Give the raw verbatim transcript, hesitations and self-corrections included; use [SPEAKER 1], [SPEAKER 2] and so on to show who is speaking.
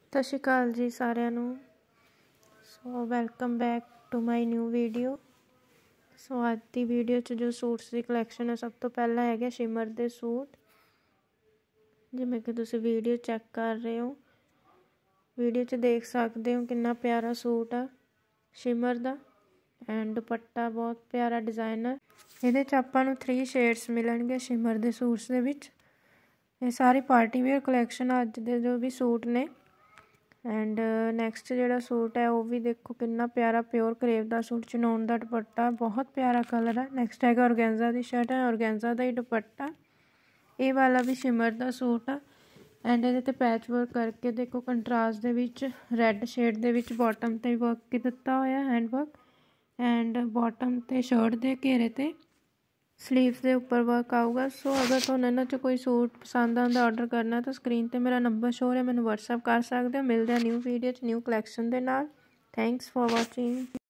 [SPEAKER 1] ਸਤਿ ਸ਼੍ਰੀ ਅਕਾਲ ਜੀ ਸਾਰਿਆਂ ਨੂੰ। So welcome back to my new video. So ਅੱਜ ਦੀ ਵੀਡੀਓ 'ਚ ਜੋ ਸੂਟਸ ਦੀ ਕਲੈਕਸ਼ਨ ਹੈ, ਸਭ ਤੋਂ ਪਹਿਲਾਂ ਹੈਗੇ ਸ਼ਿਮਰ ਦੇ ਸੂਟ। ਜਿਵੇਂ ਕਿ ਤੁਸੀਂ ਵੀਡੀਓ ਚੈੱਕ ਕਰ ਰਹੇ ਹੋ, ਵੀਡੀਓ 'ਚ ਦੇਖ ਸਕਦੇ ਹੋ ਕਿੰਨਾ ਪਿਆਰਾ ਸੂਟ ਆ ਸ਼ਿਮਰ ਦਾ। ਐਂਡ ਦੁਪੱਟਾ ਬਹੁਤ ਪਿਆਰਾ ਡਿਜ਼ਾਈਨਰ। ਇਹਦੇ 'ਚ ਆਪਾਂ ਨੂੰ ਥ੍ਰੀ ਸ਼ੇਡਸ ਮਿਲਣਗੇ ਸ਼ਿਮਰ ਦੇ ਸੂਟਸ ਦੇ ਵਿੱਚ। ਇਹ ਸਾਰੀ ਪਾਰਟੀ ਵੇਅਰ ਕਲੈਕਸ਼ਨ ਅੱਜ ਦੇ ਜੋ ਵੀ ਸੂਟ ਨੇ। ਐਂਡ ਨੈਕਸਟ ਜਿਹੜਾ ਸੂਟ ਹੈ ਉਹ ਵੀ ਦੇਖੋ ਕਿੰਨਾ ਪਿਆਰਾ ਪਿਓਰ ਕਰੇਵ ਦਾ ਸੂਟ, ਚਨੋਨ ਦਾ ਦੁਪੱਟਾ, ਬਹੁਤ ਪਿਆਰਾ ਕਲਰ ਹੈ। ਨੈਕਸਟ ਹੈਗਾ ਔਰਗੈਂਜ਼ਾ ਦੀ ਸ਼ਰਟ ਹੈ, ਔਰਗੈਂਜ਼ਾ ਦਾ ਹੀ ਦੁਪੱਟਾ। ਇਹ ਵਾਲਾ ਵੀ ਸ਼ਿਮਰ ਦਾ ਸੂਟ ਆ। ਐਂਡ ਇਹਦੇ 'ਤੇ ਪੈਚ ਵਰਕ ਕਰਕੇ ਦੇਖੋ ਕੰਟਰਾਸਟ ਦੇ ਵਿੱਚ ਰੈੱਡ ਸ਼ੇਡ ਦੇ ਵਿੱਚ ਬਾਟਮ 'ਤੇ ਵਰਕ ਦਿੱਤਾ ਹੋਇਆ, ਹੈਂਡ ਵਰਕ। ਐਂਡ ਬਾਟਮ 'ਤੇ ਸ਼ਰਟ ਦੇ ਘੇਰੇ 'ਤੇ ਸਲੀਵਸ ਦੇ ਉੱਪਰ ਵਰਕ ਆਊਗਾ। ਸੋ ਅਗਰ ਤੁਹਾਨੂੰ ਇਹਨਾਂ 'ਚ ਕੋਈ ਸੂਟ ਪਸੰਦ ਆਉਂਦਾ ਆਰਡਰ ਕਰਨਾ ਤਾਂ ਸਕਰੀਨ 'ਤੇ ਮੇਰਾ ਨੰਬਰ ਸ਼ੋ ਹੈ, ਮੈਨੂੰ ਵਟਸਐਪ ਕਰ ਸਕਦੇ ਹੋ। ਮਿਲਦੇ ਆ ਨਿਊ ਵੀਡੀਓ 'ਚ ਨਿਊ ਕਲੈਕਸ਼ਨ ਦੇ ਨਾਲ। Thanks for watching.